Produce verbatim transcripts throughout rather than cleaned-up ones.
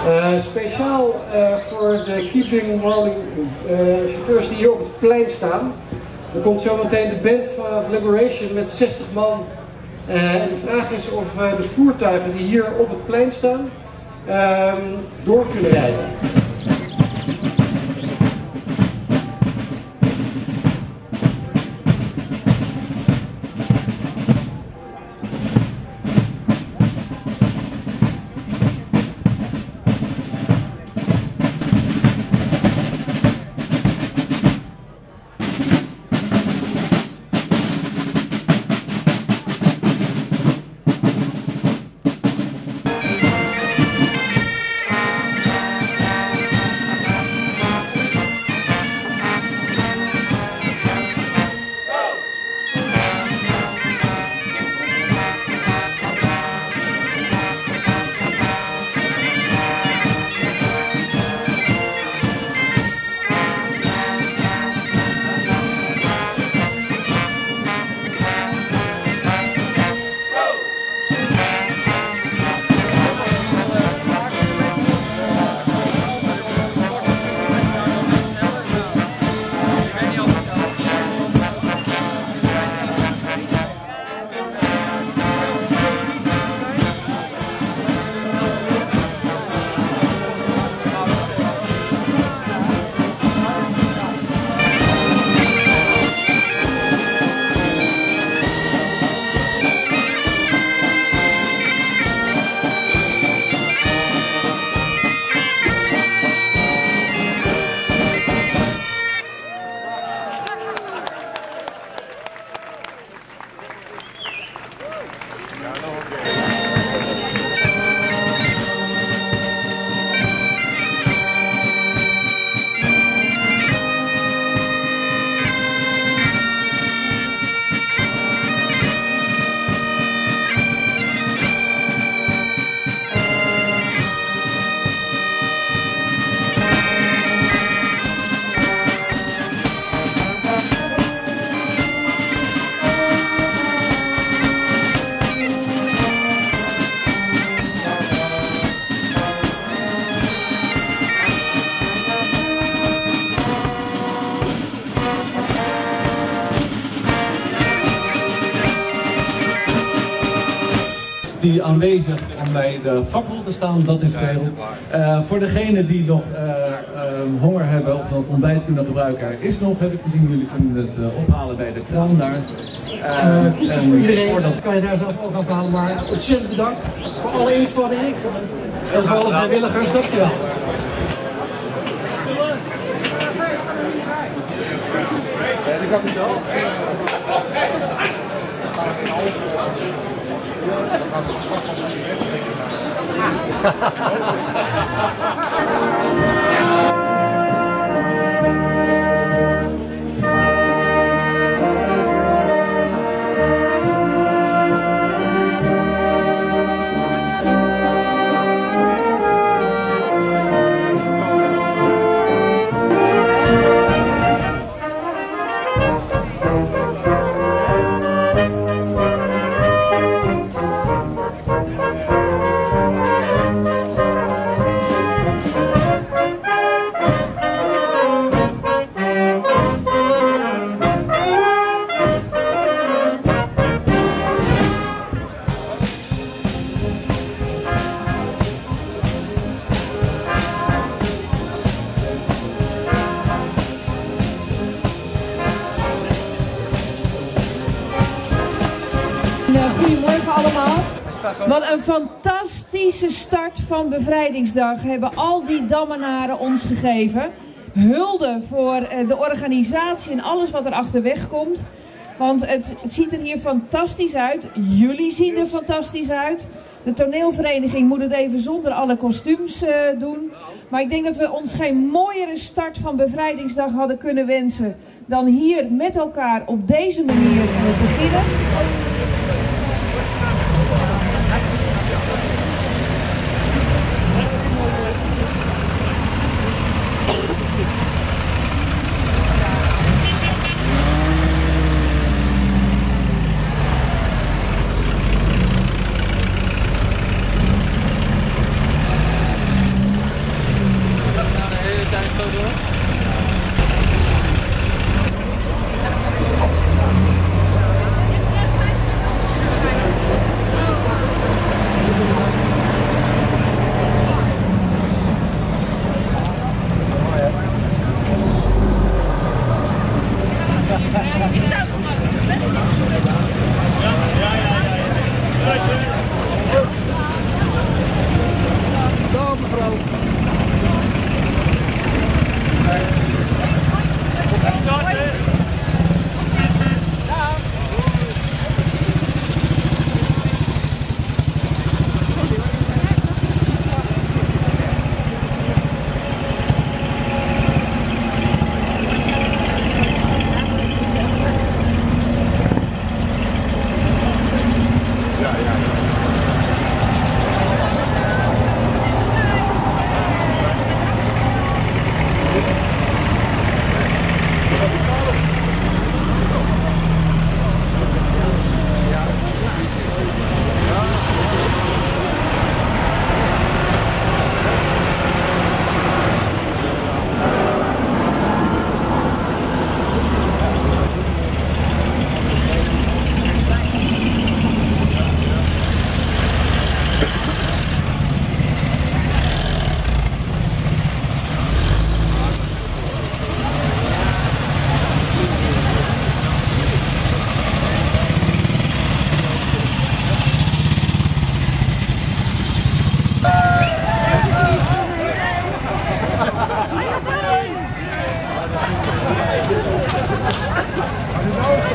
Uh, speciaal uh, voor de Keep Doing Rolling uh, chauffeurs die hier op het plein staan. Er komt zometeen de Band of Liberation met zestig man. Uh, en de vraag is of uh, de voertuigen die hier op het plein staan uh, door kunnen rijden. Die aanwezig om bij de fakkel te staan, dat is geregeld. Uh, voor degenen die nog uh, uh, honger hebben of het ontbijt kunnen gebruiken, er is nog, heb ik gezien, jullie kunnen het uh, ophalen bij de kraan daar. Uh, uh, Koekjes voor iedereen, voordat... dat kan je daar zelf ook afhalen, maar ontzettend bedankt voor alle inspanningen en voor alle vrijwilligers, dankjewel. Ik heb het wel. Goedemorgen allemaal. Wat een fantastische start van Bevrijdingsdag hebben al die Dammenaren ons gegeven. Hulde voor de organisatie en alles wat er achterweg komt. Want het ziet er hier fantastisch uit. Jullie zien er fantastisch uit. De toneelvereniging moet het even zonder alle kostuums uh, doen. Maar ik denk dat we ons geen mooiere start van Bevrijdingsdag hadden kunnen wensen dan hier met elkaar op deze manier uh, beginnen.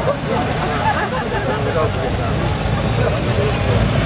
Ja.